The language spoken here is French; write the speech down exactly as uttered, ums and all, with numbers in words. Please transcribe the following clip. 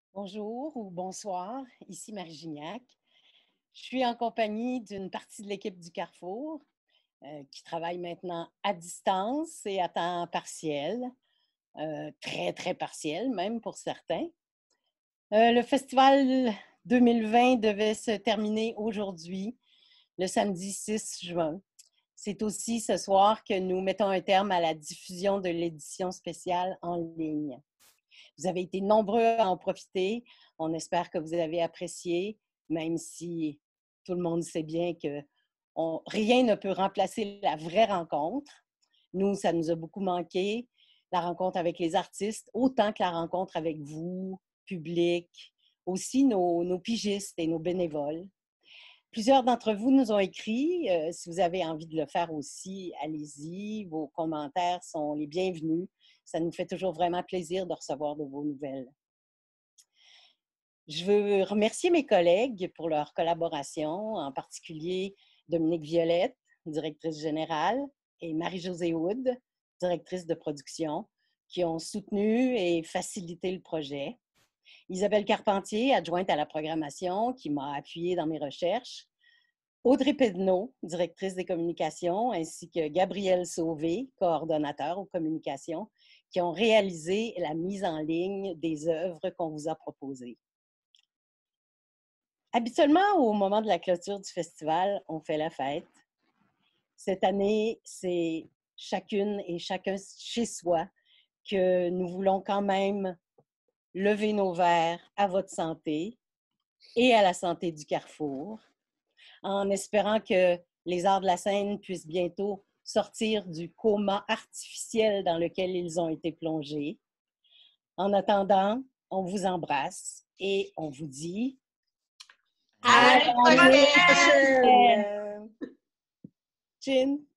Bonjour ou bonsoir, ici Marie Gignac. Je suis en compagnie d'une partie de l'équipe du Carrefour euh, qui travaille maintenant à distance et à temps partiel, euh, très, très partiel même pour certains. Euh, le festival deux mille vingt devait se terminer aujourd'hui, le samedi six juin. C'est aussi ce soir que nous mettons un terme à la diffusion de l'édition spéciale en ligne. Vous avez été nombreux à en profiter. On espère que vous avez apprécié, même si tout le monde sait bien que on, rien ne peut remplacer la vraie rencontre. Nous, ça nous a beaucoup manqué, la rencontre avec les artistes, autant que la rencontre avec vous, public, aussi nos, nos pigistes et nos bénévoles. Plusieurs d'entre vous nous ont écrit. Euh, si vous avez envie de le faire aussi, allez-y. Vos commentaires sont les bienvenus. Ça nous fait toujours vraiment plaisir de recevoir de vos nouvelles. Je veux remercier mes collègues pour leur collaboration, en particulier Dominique Violette, directrice générale, et Marie-Josée Wood, directrice de production, qui ont soutenu et facilité le projet. Isabelle Carpentier, adjointe à la programmation, qui m'a appuyée dans mes recherches. Audrey Pedneau, directrice des communications, ainsi que Gabriel Sauvé, coordonnateur aux communications, qui ont réalisé la mise en ligne des œuvres qu'on vous a proposées. Habituellement, au moment de la clôture du festival, on fait la fête. Cette année, c'est chacune et chacun chez soi que nous voulons quand même lever nos verres à votre santé et à la santé du Carrefour, en espérant que les arts de la scène puissent bientôt sortir du coma artificiel dans lequel ils ont été plongés. En attendant, on vous embrasse et on vous dit à l'année prochaine! Chin!